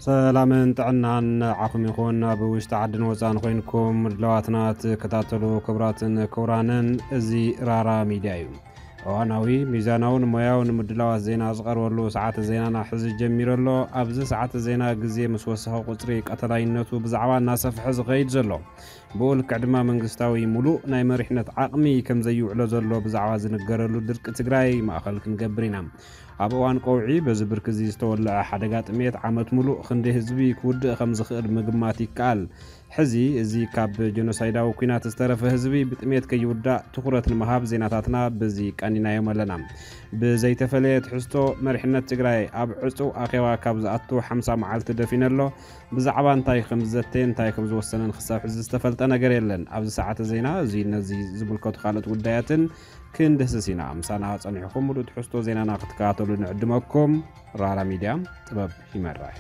سلامن طعنان عقم يكون بوشت عدن وزان خوينكم لواتنات كتاتلو كبراتن كورانن ازي رارا ميديايو اواناوي ميزاناون موياون مدلاوات زينا اصغر ولو ساعات زينانا حز جميرلو ابز ساعات زينا غزي مسوسها قطري قتلاينتو بزعوا ناسف حز غيد زلو بقول كعدما منغستاوي ملو ناي مريحنت عقمي كم زيوعلو زلو بزعوا زنغرلو درك تግራይ ማእኸል ክንገብሪና ኣብ እዋን ቆውዒ በዚ ብርክ እዚ ዝተወልዐ ሓደጋ ጥሜት ዓመት ሙሉእ ክንዲ ህዝቢ ክውድእ ከም ዝኽእል ምግማት ይከኣል ሕዚ እዚ ካብ ጀኖሳይዳዊ ኩናት ዝተረፈ ህዝቢ ብጥሜት ከይውዳእ ትኩረት ንምሃብ ዜናታትና በዚ ቀኒናዮም ኣለና ብዘይተፈለየ ትሕዝቶ መሪሕነት ትግራይ ኣብ ዕፁ ኣኼባ ካብ ዝኣቱ 50 መዓልቲ ደፊነሎ ብዛዕባ እንታይ ከም ዝዘተየ እንታይ ከም ዝወሰነን ክሳብ ሕዚ ዝተፈልጠ ነገር የለን ኣብዚ ሰዓት ዜና እዚ ነዚ ዝምልከቱ ካልኦት ጉዳያትን كندسسينا مسانا صنيحكم مدو تحستو زينانا كتكاتلو نعدمكم رارا ميديا طبب يمراي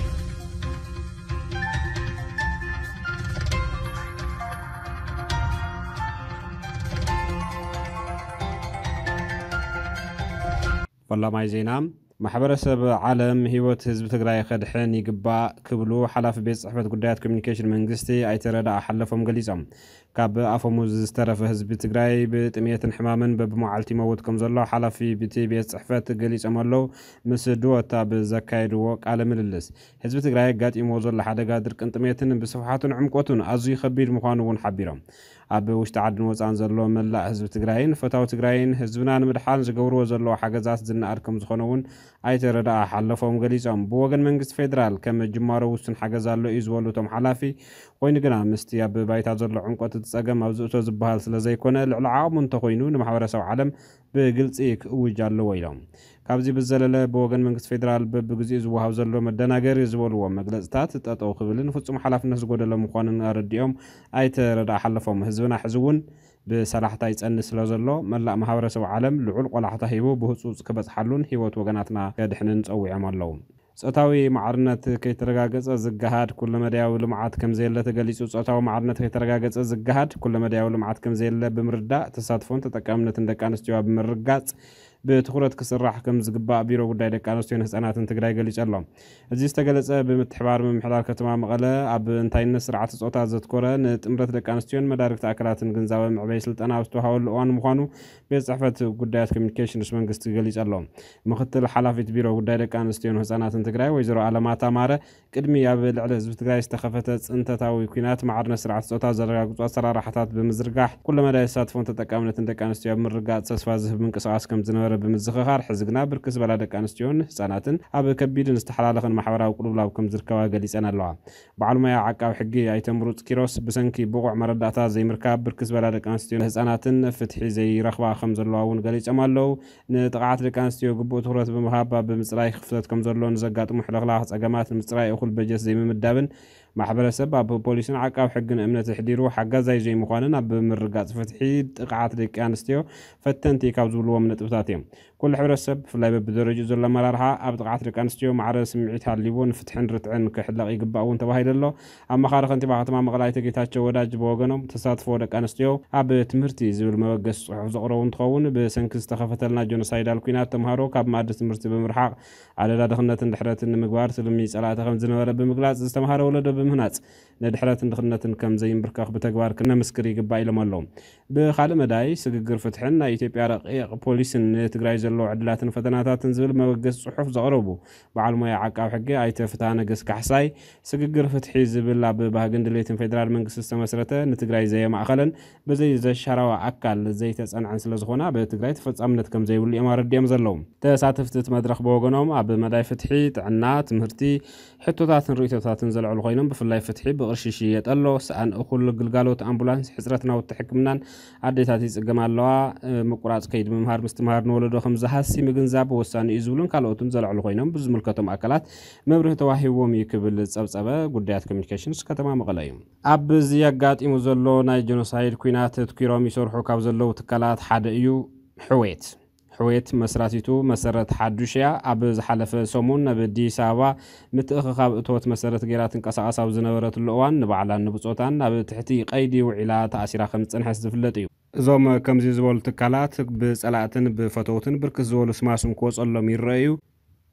والله ماي زينا محبرسب عالم هيوت حزب تግራይ خدحن يقبا كبلو حلاف بيت صحفة قدايات كوميونيكيشن منغستي اي تردا حلفهم غليصم كاب افموز استرف حزب تግራይ بطميتن حمامن بمعالتي موت كم زلو حلفي بتي بيت صحفة غليصم الله مس دوتا بزكايدو قال مللس حزب تግራይ غاطيمو زلو حدغا درقن طميتن بصفحاتن عمقوتن ازي خبير مخانون حبيرم ኣብ ውሽጢ ዓድን ወፃን ዘሎ መላእ ህዝቢ ትግራይን ፈታው ትግራይን ህዝብና ንምድሓን ዝገብርዎ ዘሎ ሓገዛት ዝናኣድ ከም ዝኾነውን ኣይተረዳ ሓለፎም ገሊጾም ብወገን መንግስቲ ፌደራል ከም ጅማሮ ውስን ሓገዝ ኣሎ እዩ ዝበሉቶም ሓላፊ ኮይኑ ግና ምስቲ ኣብ ባይታ ዘሎ ዕንቆት ትጸገም ኣብ ዝእቶ ዝበሃል ስለ ዘይኮነ ልዕሊ ዓቕሙ እንተኮይኑ ንማሕበረሰብ ዓለም ብግልጺ ክእውጅ ኣለዎ ኢሎም ካብዚ ብዘለለ ብወገን መንግስቲ ፌደራል በብግዚኡ ዝወሃብ ዘሎ መደናገር ዝበልዎ መግለጽታት ጠጠው ክብልን ፍጹም ሓላፍነት ዝጎደለ ምዃኑን ኣረዲኦም ኣይተረዳ ሓለፎም ህዝብና ሕዝውን بصراحة يتصنع سلازلو ملا محاورة عالم لعل قلعة هيبو بخصوص كبصحلون هيوت وجناتنا كدحنن صوي عملهم صوتاوي معرنت كي ترغاغص زغهاد كل مدياو لمعات كم زيله تغليصو صوتاوي معرنت كي ترغاغص زغهاد كل مدياو لمعات كم زيله بمردا تساتفون تطقامنت እንደቃንስቲዋ بمرغاص بتخرت كسرح كم زغبا بيرو ጉዳይ ደቃንስቲውን ህፃናትን ትግራይ ገሊጸሎም እዚ ዝተገለጸ ብምትሕባር ምምሕዳር ከተማ መቐለ ኣብ እንታይነት ስርዓት ጾታ ዘትኮረ ንጥምረት ደቃንስቲውን መዳርክቲ ኣካላትን ግንዛበ ምዕባይ ስልጠና ዝተዋሃበሉ እዋን ምዃኑ ቤት ጽሕፈት ጉዳያት ኮሚኒኬሽንስ መንግስቲ ገሊጸሎም ምክትል ሓላፊት ቢሮ ጉዳይ ደቃንስቲውን ህፃናትን ትግራይ ወይዘሮ ኣለማታ ማረ ቅድሚ ኣብ ልዕሊ ህዝቢ ትግራይ ዝተኸፈተ ጽንተታዊ ኩናት ማዕርነት ስርዓት ጾታ ዘረጋግጹ ኣሰራርሓታት ብምዝርጋሕ ኩሉ መዳይ ተሳትፎን ተጠቃምነትን ደቃንስትዮ ኣብ ምርጋጽ ተስፋ ዝህብ ምንቅስቓስ ከም ዝነበረ بمزخخار حزقنا بركز بلا دقانستيون حصاناتن اب كبيدن استحلالخن محبراو قلوبلاو كم زركوا غليصن الله بعلمه عقاو حقي ايتمرو كيروس بسنكي بوقع مرداتا زي مركاب بركز بلا دقانستيون حصاناتن فتحي زي رخوا خم زلواون غليصمالو نطقعات دقانستيو غبو تخرت بمحابا بمصراي خفتت كم زلون زغاطمو حلخلا صقمات مصراي اخل بجس زي ممدابن محبرسب اب بوليسن عقاو حقن امنه تحديرو حغازاي زي مخانن اب مرغاص فتحي طقعات دقانستيو فتنتي كابزولو منطبتاتيم كل حبرسب فلاي بدرجه زل مرارها اب طقعات دقانستيو معرس سمعيت حليبون فتحن رتعن كحلق يغباون تباهيدلو اما خارخ انت باختما مقلايت گيتاچو وداج بوغنوم تساتفو دقانستيو اب تمرتي زول موغس صحف زقرون تخون بسنكس تخفتلنا جنوسايدال كوينات تمهارو كاب ماده تمرتي بمرحق على دخلنتن دحرتن مغبار سلمي صلاته خم زنبره بمغلاص استمهارو ولد بمهنات ندحرتن دخلنتن كم زي بركاخ بتغبار كنا مسكر يغبا يلمالو بخال مداي سغغر فتحنا ايثيوبيا رقيق بوليسن تግራይ ዘሎ ዕድላትን ፈተናታትን ዝብል መበገስ ጽሑፍ ዘቕረቡ በዓልሞያ ዓቃብ ሕጊ ኣይተፍታነ ገስ ካሕሳይ ስግግር ፍትሒ ዝብል ኣብ ባህግን ድሌትን ፌደራል መንግስቲ ዝተመስረተ ንትግራይ ዘየማእኸለን በዘይ ዘሻራዋ ኣካል ዘይተጸንዐን ስለ ዝኾና በትግራይ ተፈጻምነት ከም ዘይብሉ የማረድዮም ዘለዉ ተሳተፍቲ መድረኽ በወገኖም ኣብ መዳይ ፍትሒ ጥዕና ትምህርቲ ሕቶታትን ርእይቶታትን ዘልዕሉ ኮይኖም ብፍላይ ፍትሒ ብቅርሽሽ የጠሎ ሰኣን እኹል ግልጋሎት ኣምቡላንስ ሕጽረትና ወትሕክምናን ኣዴታት ይጽገም ኣለዋ ምቁራጽ ከይድ ምምሃር ምስትምሃር ንወለዶ ከም ዝሃሲ ምግንዛብ ወሳኒ ይዝብሉን ካልኦትን ዘልዕሉ ኮይኖም ብዝምልከቶም ኣካላት መብርህ ተዋሂቦም ይክብል ጸብጸበ ጉዳያት ኮሚኒኬሽንስ ከተማ መቐለ እዩ ኣብ ዝያጋጢሙ ዘሎ ናይ ጀኖሳይድ ኩናት ትኪሮም ይሰርሑ ካብ ዘለው ትካላት ሓደ እዩ حويت مسراتيتو مسرت حدوشيا اب زحلفه سمون نبديس ابا متخخاب اتوت مسرت غيراتن قسقاس اب زنبرت لوان نبعلان نبصوتان اب تحتي قيدي وعلا تاثيرا خم صنحس زفلط እዩ እዞም ከምዚ ዝበሉ ትካላት ብጸላእትን ብፈተውትን ብርክት ዝበሉ ስማስም ክወጸሎም ይረአዩ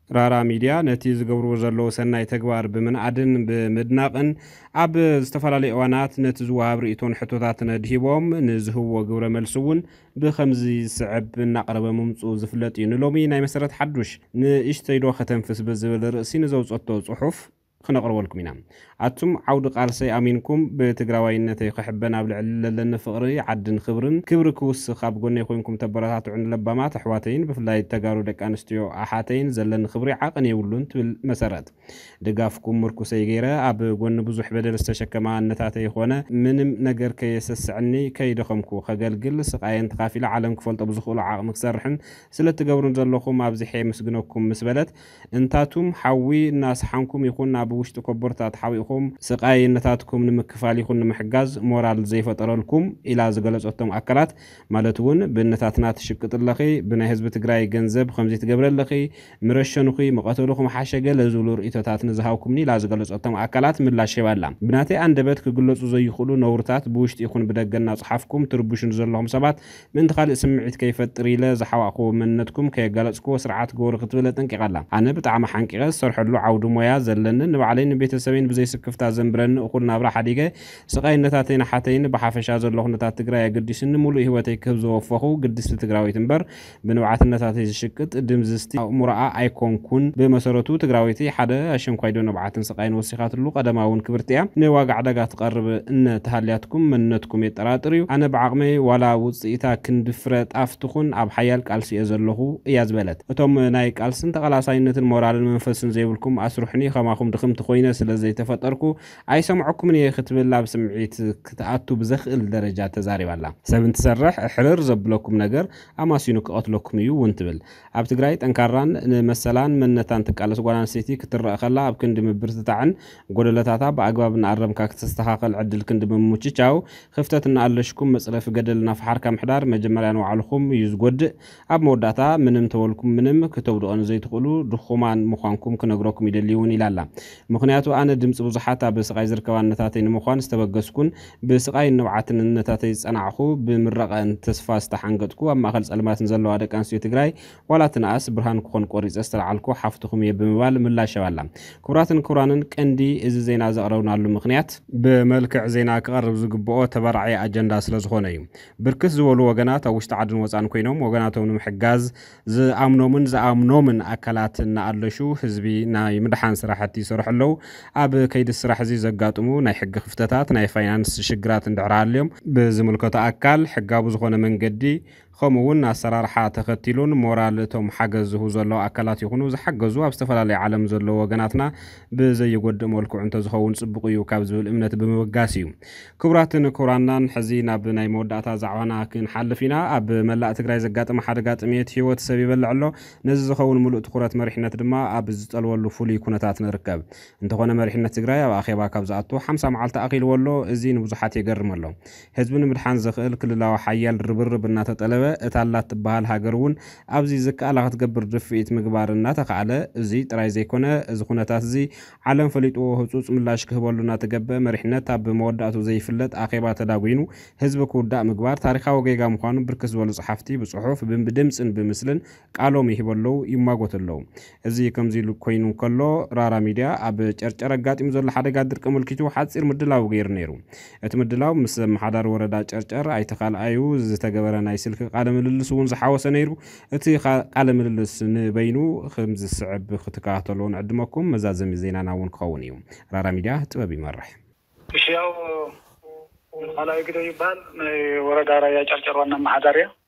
رارا ميديا نتي زغبرو زلو سناي تگوار بمنعدن بمدناقن اب استفلالي اوانات نت زواب ريتون حتوتات ندهيبوم نزهو غبر ملسون بخمزي صعب نقرب ممصو زفلط ينلومي ناي مسرت حدوش نشتيدو ختنفس بزبل راسي نزوصتو صحف خنقرب لكم هنا عتم عود قالسي امينكم بتግራዋይነት يخحبنا بالعللن فقري عدن خبرن كبركوس خاب غني يكونكم تبراتات عن لبامات احواتين بفلاي تغارو دق انستيو احاتين زلن خبري عقن يولون بالمسرات دغافكم مركوسي غيره اب غن بزح بدل استشكما انتاته يخونه منم ነገር ከየሰስعني ከይደخمكو خغلغل سقاين تخافيل عالم كفلط بزخول عقم كسرحن ስለትገብሩን ዘለኹም ኣብዚሕ መስግነኩም መስበለት እንታቱም ሓዊ ናስ ሓንኩም ይኹን ኣብ ውሽጥ ኮበርታት ሓዊኹም ስቃይነታትኩም ንምክፋል ይኹን ንምሕጋዝ ሞራል ዘይፈጠረልኩም ኢላ ዝገለጸቶም ኣካላት ማለት እውን ብነታትና ትሽቅጥለኺ ብናይ ህዝቢ ትግራይ ገንዘብ ከምዚ ትገብረለኺ ምረሸንኹ መቀተልኹም ሓሸገ ለዝብሉ ርእቶታት ንዝሃውኩምኒ ኢላ ዝገለጸቶም ኣካላት ምላሽ ይባላ ብናተይ አንደበት ክግለጹ ዘይኽእሉ ነውርታት ብውሽጥ ይኹን ብደገና ጽሓፍኩም ትርቡሽን ዘለኹም ሰባት ምን ትኻልእ ስምዒት ከይፈጥር ኢለ ዝሓዋኹ መንነትኩም ከየጋለጽኩ ስርዓት ገወር ክትብል ጠንቂቃላ ኣነ ብጣዕሚ ሓንቂቀ ዝሰርሐሉ ዓውዲ ሞያ ዘለንን ንባዕለይን ቤተሰበይን ብዘይ ስክፍታ ዘንብረን እኹል ናብራ ሓዲገ ስቃይነታተይን ሓተይን ብሓፈሻ ዘለኹነታት ትግራይ ኣገዲስን ሙሉእ ህይወተይ ክህብ ዘወፈኹ ግድስቲ ትግራዊት እምበር ብንብዓትነታተይ ዝሽቅጥ ድምዝስቲ ሙራኣ ኣይኮንኩን ብመሰረቱ ትግራዊቲ ሓደ ኣሸንኳይዶ ንብዓትን ስቃይን ወሲኻትሉ ቀደማውን ክብርቲ እያ ንዋጋ ዕዳጋ ትቐርብ እነ ተሃልያትኩም መንነትኩም የጠራጥር እዩ ኣነ ብዓቕመይ ዋላ ውፅኢታ ክንድፍረጥ ኣፍትኹን ኣብ ሓያል ቃልሲ እየ ዘለኹ እያ ዝበለት እቶም ናይ ቃልስን ተቐላሳይነትን ሞራልን መንፈስን ዘይብልኩም ኣስሩሕኒ ከማኹም ድኽምቲ ኮይነ ስለዘይ ተፈጠርኩ ኣይሰምዐኩምን እየ ክትብል ኣብ ስምዒት ክትኣቱ ብዘኽእል ደረጃ ተዛሪባላ ሰብ እንትሰርሕ ሕርር ዘብለኩም ነገር ኣማሲኑ ክቐትለኩም እዩ እውን ትብል ኣብ ትግራይ ጠንካራን ንመሰላን መንነታን ትቃለስ ጓል ኣንስተይቲ ክትረአ ከላ ኣብ ክንዲ ምብርትታዕን ጎደለታታ ብኣግባብ ንኣረምካ ክትስተኻኸል ዕድል ክንዲ ምምችቻው ክፍተት እናኣለሽኩም መፅለፊ ገደል ናፍሓርካ ምሕዳር መጀመርያ ንባዕልኩም እዩ ዝጎድእ ኣብ መወዳእታ ምንም ተወልኩም ምንም ክተውድኦን ዘይትኽእሉ ድኹማን ምዃንኩም ክነግረኩም ይደልዩን ኢላላ ምክንያቱ ኣነ ድምፂ ብዙሓት ኣብ ስቃይ ዝርከባ ነታተይ ንምዃን ዝተበገስኩን ብስቃይ ንብዓትን ነታተይ ፀናዕኹ ብምረቐን ተስፋ ዝተሓንገጥኩ ኣብ ማእኸል ፀልማትን ዘለዋ ደቂ ኣንስትዮ ትግራይ ዋላ ትነኣስ ብርሃን ክኾን ቆሪፀ ዝተለዓልኩ ሓፍትኹም እየ ብምባል ምላሽ የባላ ክቡራትን ክቡራንን ቀንዲ እዚ ዜና ዘቕረብናሉ ምክንያት ብመልክዕ ዜና ክቐርብ ዝግብኦ ተበራዒ ኣጀንዳ ስለ ዝኾነ እዩ ብርክት ዝበሉ ወገናት ኣብ ውሽጢ ዓድን ወፃን ኮይኖም ወገናቶም ንምሕጋዝ ዝኣምኖምን ኣካላት እናኣለሹ ህዝቢ ናይ ምድሓን ስራሕቲ ይሰርሑ ኣለዉ ኣብ ከይዲ ስራሕ እዚ ዘጋጥሙ ናይ ሕጊ ክፍተታት ናይ ፋይናንስ ሽግራት እንድሕር ሃልዮም ብዝምልከቶ ኣካል ሕጋዊ ዝኾነ መንገዲ ከምኡውን ኣሰራርሓ ተኸቲሉን ሞራል እቶም ሓገዝ ዝህቡ ዘለዉ ኣካላት ይኹኑ ዝሓገዙ ኣብ ዝተፈላለዩ ዓለም ዘለዉ ወገናትና ብዘይጎድእ መልክዑ እንተዝኸውን ፅቡቅ እዩ ካብ ዝብል እምነት ብምብጋስ እዩ ክቡራትን ክቡራናን ሕዚ ናብ ናይ መወዳእታ ዛዕባና ክንሓልፍ ኢና ኣብ መላእ ትግራይ ዘጋጥመ ሓደጋ ጥሜት ሂወት ሰብ ይበልዕ ኣሎ ነዚ ዝኸውን ሙሉእ ትኩረት መሪሕነት ድማ ኣብ ዝጠልወሉ ፍሉይ ኩነታት ንርከብ እንተኾነ መሪሕነት ትግራይ ኣብ ኣኼባ ካብ ዝኣቱ 50 መዓልቲ ኣኺልዎ ኣሎ እዚ ንብዙሓት የገርም ኣሎ ህዝቢ ንምድሓን ዘኽእል ክልላዊ ሓያል ርብርብ እናተጠለበ እታላት ትበሃል ሃገርውን ኣብዚ ዝከኣላ ክትገብር ድፍኢት ምግባር እናተኻኣለ እዚ ጥራይ ዘይኮነ እዚ ኩነታት እዚ ዓለም ፈሊጡ ህፁፅ ምላሽ ክህበሉ እናተገበ መሪሕነት ኣብ መወዳእቱ ዘይፍለጥ ኣኼባ ተዳጉኑ ህዝቢ ክውዳእ ምግባር ታሪኻዊ ጌጋ ምዃኑ ብርክት ዝበሉ ፀሓፍቲ ብፅሑፍ ብድምፅን ብምስልን ቃሎም ይሂበለው ይማጎተለው እዚ ከምዚ ኮይኑ ከሎ ራራ ሚድያ ኣብ ጨርጨር ኣጋጢሙ ዘሎ ሓደጋ ድርቂ ምልክቱ ሓፂር ምድላው ገይሩ ነይሩ እቲ ምድላው ምስ መሓዳር ወረዳ ጨርጨር ኣይተኻልኣዩ ዝተገበረ ናይ ስልክ ቃለ ምልልስ እውን ዝሓወሰ ነይሩ እቲ ቃለ ምልልስ ንበይኑ ከምዚ ዝስዕብ ክትከታተሉ ንዕድመኩም መዛዘሚ ዜናና እውን ክኸውን እዩ ራራ ሚድያ ጥበብ ይመርሕ እሺያው ኋላዊ ግደ ይባል ናይ ወረዳ ራያ ጨርጨር ዋና ማሕዳር እያ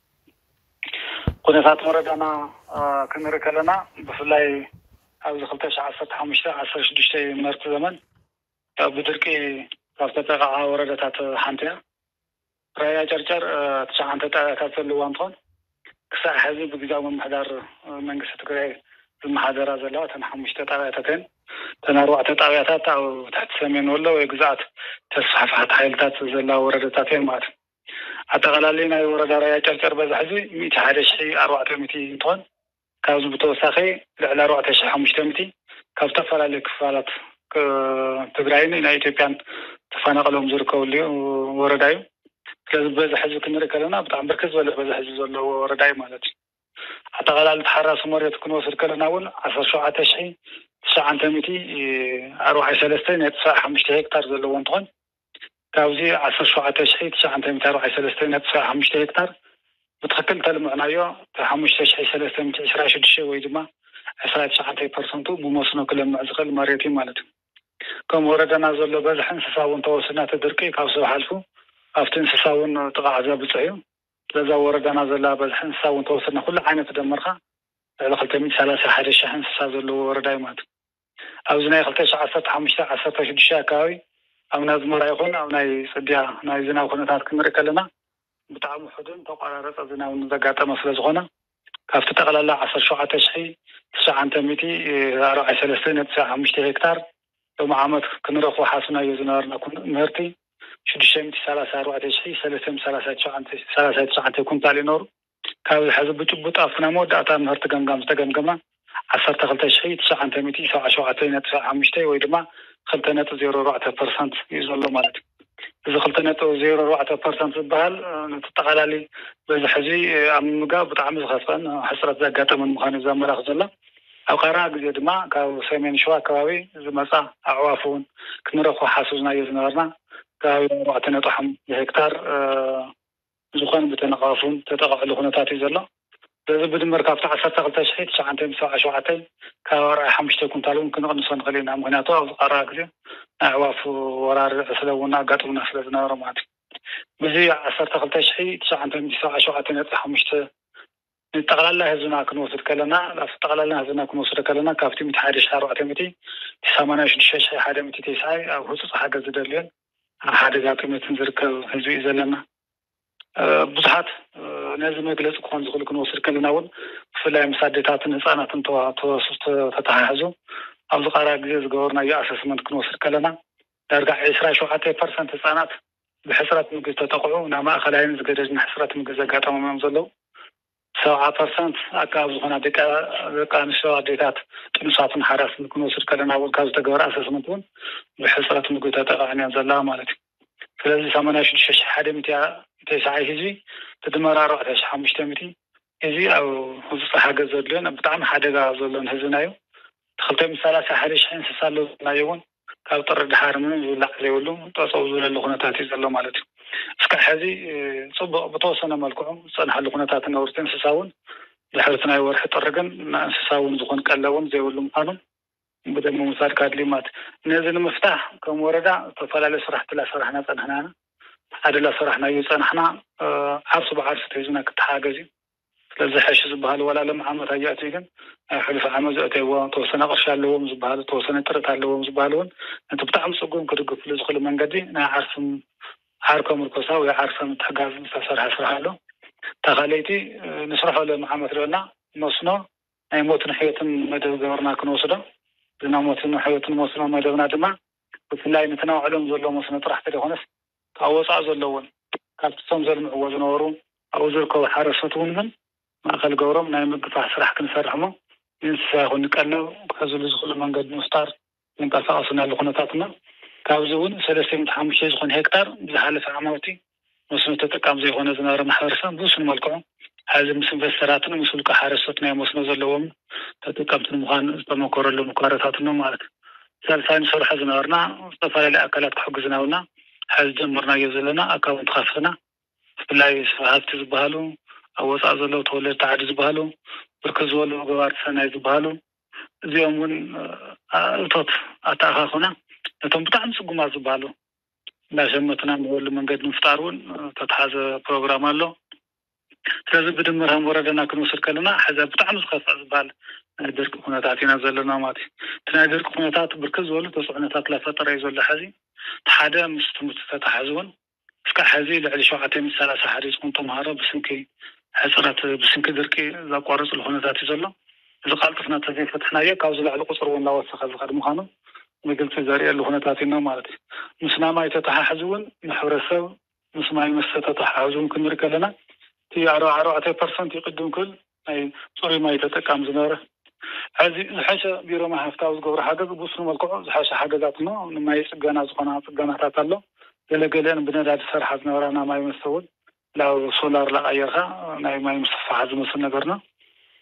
ኩነታት ወረዳና ክንርኢ ከለና ብፍላይ ኣብዚ 2015 16 ምርት ዘመን ብድርቂ ካብ ተጠቃዓ ወረዳታት ሓንቲ እያ ራያ ጨርጨር 9 ጣብያታት ዘለዋ እንትኾን ክሳብ ሕዚ ብግዛዊ ምምሕዳር መንግስቲ ትግራይ ዝመሓደራ ዘለዋ እተን 5 ጣብያታት እየን እተን 4 ጣብያታት ኣብ ታሕቲ ሰሜን ወሎ ወይ ግዛኣት ተስፋሕፋሕቲ ሓይልታት ዘለዋ ወረዳታት እየን ማለት ኣጠቃላሊ ናይ ወረዳ ራያ ጨርጨር በዝሒ ሕዚ 11400 እንትኾን ካብዚ ብተወሳኺ ልዕሊ 4500 ካብ ዝተፈላለዩ ክፋላት ትግራይን ናይ ኢትዮጵያን ተፈናቅሎም ዝርከብሉ ወረዳ እዩ ስለዚ በዝሒ ሕዚ ክንርኢ ከለና ብጣዕሚ ብርክት ዝበለ በዝሒ ሕዚ ዘለዎ ወረዳ እዩ ማለት እዩ حتى غلال تحرس مريت كنوا سركلنا ون 17,000 900 أروح 3.5 هكتار زلوا وانتقن كاوزي 17,000 أروح 3.5 هكتار بتخكل تلمعنايو 5,320 ويدما 19% بموسنا كل معزقل مريتي مالته كم وردنا زلوا بزحن سساون توسنا تدركي كاوسو حالفو أفتن سساون تقاعزا بصحيو لذا وردنا زلا بزحن سساون توسنا كل عينة تدمرها لقلت من 3 شحن سازلوا ورداي مالته أوزنا يخلتش 15 كاوي أو ناز مرايخون أو ناي صديا ناي زنا وخناتات كمركلنا بتعامل حدود توقع رأس زنا ونزقات مسألة زغنا كافت تقلل 10,900 هكتار لو عامت كنرخو حاسنا يزنارنا كن مرتي شدشمت 3 كنت على نور كاوي حزب بتبط أفنا مود أتام نهرت جمجم تجمجمة 10,900 ويدما 0.4% يزول مالتي إذا 0.4% بحال تتقلالي بزحزي أم مجاب بتعمل خفان حسرت زقات من مخانة زمرة خزلة أو قراء جد ما كاو سمين شوا كواوي زمسا أعوافون كنرخو حاسوزنا يزنارنا كاو 4 هكتار زخان بتنقافون تتقع لخناتاتي زلا إذا بدمر كافت 10,900 كاورا 5 كنتالون كنا نصن قلينا مهناتو أو قراء جد أعواف ورار سلونا قطونا سلونا رماتي بزي 10,900 نتقلل له زنا كنوصل كلنا لا تقلل له زنا كنوصل كلنا كافتي متحارش 4 86 حدا تسعي أو خصوص حاجة زدلين حدا قاطمة تنزركل هزوي زلنا بزحات لازم يجلس كون زغل كنوصل كلنا ون في لا مساعدات نصانات تتحازو أو زقارا جزء جورنا يأسس من كنوصل كلنا درجة 10% صانات بحسرات مجلس تقعو نما أخلين زجاجنا حسرات مجلس قاطع من زلوا 7% أكاز هنا دكان شو ديتات تنصات حراس كنوصل كلنا والكاز تجور أساس منتون بحسرات مجلس تقعني زلا مالتي فلذي سامنا شش حدا متى تسعة هزي تدمر 4,500 هزي أو خصوص حاجة زلنا بتعمل حدا زلنا هزنايو دخلت من 3 شحن سالو نايون كاو طرد حارمن ولا زيولو تصوزوا للغناتات زلوا مالتي اسكا حزي صب بتوصلنا مالكم صنح لغناتات نورتين سساون لحرتنا يورح طرقن انسساون زخون قلون زيولو مقانون بدل مسار كادليمات نزل مفتاح كم وردا تفلال سرحت لا سرحنا صنحنا عدل سرحنا يصنحنا عرس بعرس تيزنا كتحاجزي لذا حش زبال ولا لم عمر هياتي كن حلف عمز أتوا توصلنا قرش اللوم زبال توصلنا ترت اللوم زبالون أنت بتعمل سجون كده في لزخل من قدي أنا عارفهم القصة ويعرفهم تحجاز مسافر حسرها له تخليتي نشرح له محمد لنا نصنا أي موت نحية مدى جورنا كنوصله لنا موت نحية نوصلنا مدى بنادما وفي الله نتناول علوم زلوا مصنع طرح كده خنس أوصى زلون كانت تصمزل معوزن ورون أو زلكوا حرستون من ما قال جورم نايم قطع سرح كنسرحمه ينسى ونكلنا خزل يدخل من قد مستار ينقل فاصلنا لقناتنا كابزون 3.5 هكتار بحالة عموتي وصلنا تتقام زي هنا زنار محارسان بوسن مالكم هذا مسلم فسراتنا مسلك حارستنا وصلنا زلوم تتقام تنمخان تمكر له مقاراتنا مالك ثالثا صرح زنارنا استفال لأكلات حق زناونا هذا جمرنا يزلنا أكاونت خاصنا بالله هافت زبالو أو صازلو تولد تعد زبالو بركز ولو جوار سنة زبالو زيومون أطت أتاخنا نتوم بتاعم سجوم زبالو لازم مثلا نقول من قد نفتارون تتحاز برنامج له لازم بدمرهم وردنا كنوصل كلنا حذا بتاعم خاص زبال درك كنا تعطينا زلنا ماتي تنادر كنا تعط بركز ولو تصعنا تطلع فترة يزول حزي حدا مستمتع اسكا حزي لعلي شوعتين من 3 حريز كنتم هارا بسنكي حسرات بسنكي دركي لا قارص الخناتات يزلا إذا قالتنا تزي فتحنا يا كاوز على قصر ولا وسخ الغد مخانو مقلت زاري الخناتاتنا مالتي مسنا ما يتتحازون محورسو مسنا يمستتحازون كنرك لنا تي عرو 10% يقدم كل اي صوري ما يتتقام زناره هذه الحاجه بيرو ما هفتاوز قبر حاجه بوسن ملكو حاجه حاجاتنا ما يسقنا زقنا تاتلو لقلنا بنادى سرح زنارنا ما يمسول لو سولار لا غيرها ما يمصفح زمس نغرنا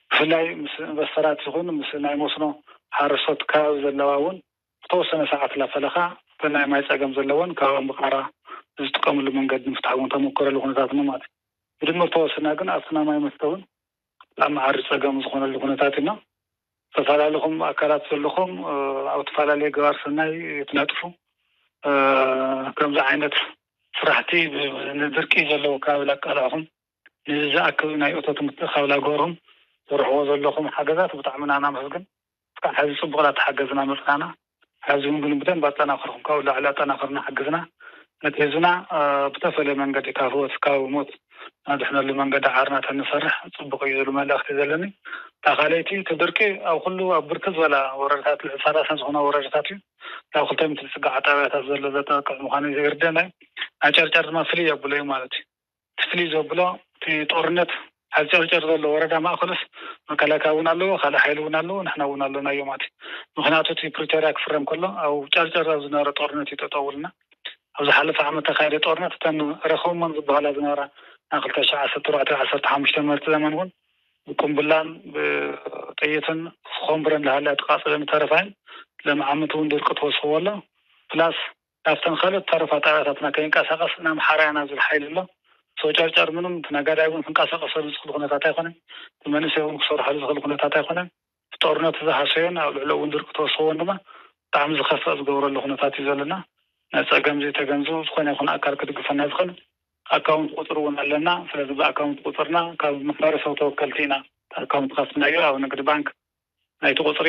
بفلاي بسرات يكون مثل ناي مسنو حارسوت كاو زلواون توسنا ساعات لا فلخا فناي ما يصقم زلوون كاو بقرا زتقم المنقد مفتحون تمكر لهونታት ነው ማለት بدم توسنا ግን አፍና ማይ መስተውን ለማዓር ጸገም ዝሆነ ለሁነታት ነው ተፈላልኩም አካላት ዘለኩም አው ተፈላልየ ገባር ሰናይ ትነጥፉ ከምዛ አይነት ስራሕቲ ንድርቂ ዘለው ካብላ ቃላኹም ንዝኣክብ ናይ እቶት ምትኻብላ ጎርም ዝርሕዎ ዘለኹም ሓገዛት ብጣዕሚ ናና መስግን እስካዕ ሕዚ ፅቡቅ እናተሓገዝና መፅናና ሕዚ ግን ብደንብ ኣጠናኽርኩም ካብኡ ላዕሊ ኣጠናኽርና ሓግዝና ነቲ ህዝብና ብተፈለየ መንገዲ ካብ ሂወት ካብ ሞት ናድሕነሉ መንገዲ ዓርና ተንሰርሕ ፅቡቅ እዩ ዝብል መልእኽቲ ዘለኒ ታኻለይቲ ትድርቂ ኣብ ኩሉ ኣብ ብርክት ዝበላ ወረዳታት ሰላሳ ዝኾነ ወረዳታት እዩ ካብ 200 ዝፅጋዕ ጣብያታት ዘሎ ዘጠቅዕ ምዃኑ ይርደናይ ኣጨርጨር ድማ ፍልይ የብሎ እዩ ማለት እዩ ፍልይ ዘብሎ እቲ ጦርነት ኣብ ጨርጨር ዘሎ ወረዳ ማእኸልስ መከላከያ እውን ኣለዎ ካልእ ሓይሊ እውን ኣለዎ ንሕና እውን ኣለና እዩ ማለት እዩ ምክንያቱ እቲ ፕሪቶሪያ ክፍረም ከሎ ኣብ ጨርጨር ኣብ ዝነበረ ጦርነት እዩ ጠጠውልና ኣብ ዝሓለፈ ዓመት ተካይደ ጦርነት እተን ረኸቦም ዝበሃላ ዝነበራ ናብ 2014-15 ምርቲ ዘመን እውን ብቁምብላን ብጥይትን ኮምብረን ዝሃለያ ተቃፅለን ተረፋይን ለመዓመት እውን ድርቂ ተወስኽዎ ኣሎ ፕላስ ካብተን ካልኦት ተረፋ ጣብያታትና ከይንቀሳቀስ ናምሓርያና ዝብል ሓይሊ ኣሎ ሰው ጨርጨር ምንም ተነጋዳይ እውን ክንቀሳቀሰሉ ዝኽእል ኩነታት ኣይኮነን መንእሰይ እውን ክሰርሐሉ ዝኽእል ኩነታት ኣይኮነን ጦርነት ዝሃሰዮን ኣብ ልዕሊ እውን ድርቂ ተወስኽዎን ድማ ብጣዕሚ ዝኸፍእ ዝገብረሉ ኩነታት እዩ ዘለና ነፀገም ዘይተገንዝቡ ዝኾነ ይኹን ኣካል ክድግፈና ዝኽእል ኣካውንት ቁፅር እውን ኣለና ስለዚ ብኣካውንት ቁፅርና ካብ ማሕበረሰብ ተወከልቲ ኢና ኣካውንት ከፍትናዮ ኣብ ንግዲ ባንክ ናይቲ ቁፅሪ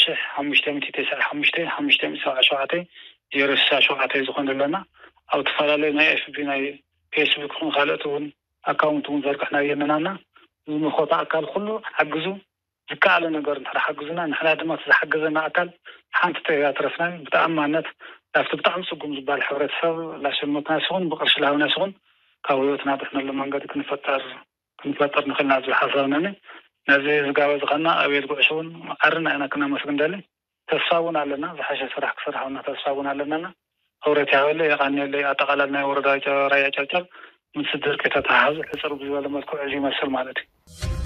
1,577 ዝኾነ ኣለና ኣብ ተፈላለዩ ናይ ኤፍቢ ናይ ፌስቡክ ኹን ካልኦት እውን ኣካውንት እውን ዘርግሕና የለናና ዝምኾታ ኣካል ኩሉ ሓግዙ ዝከኣለ ነገር እንተራ ሓግዙና ንሕና ድማ ዝሓገዘና ኣካል ሓንቲ ተያትረፍና ብተኣማነት ካብቲ ብጣዕሚ ፅጉም ዝበሃል ሕብረተሰብ ላሸመትና ሲሆን ብቅርሺ ላሃብና ሲሆን ካብ ህይወትና ድሕነሉ መንገዲ ክንፈጠር ንኽእልና ዝብል ሓሳብ ነኒ ነዚ ዝጋበዝ ኸና ኣብየት ጉዕሽ እውን ዓርና ኢና ክነመስግን ደሊ ተስፋ እውን ኣለና ዝሓሸ ስራሕ ክሰርሐውና ተስፋ እውን ኣለናና ህብረት ያበለ የቃኒየለ ኣጠቃላል ናይ ወረዳ ራያ ጨርጨር ምስ ድርቂ ተተሓሓዙ ሕፅር ብዝበለ መልክዑ እዚ ይመስል ማለት እዩ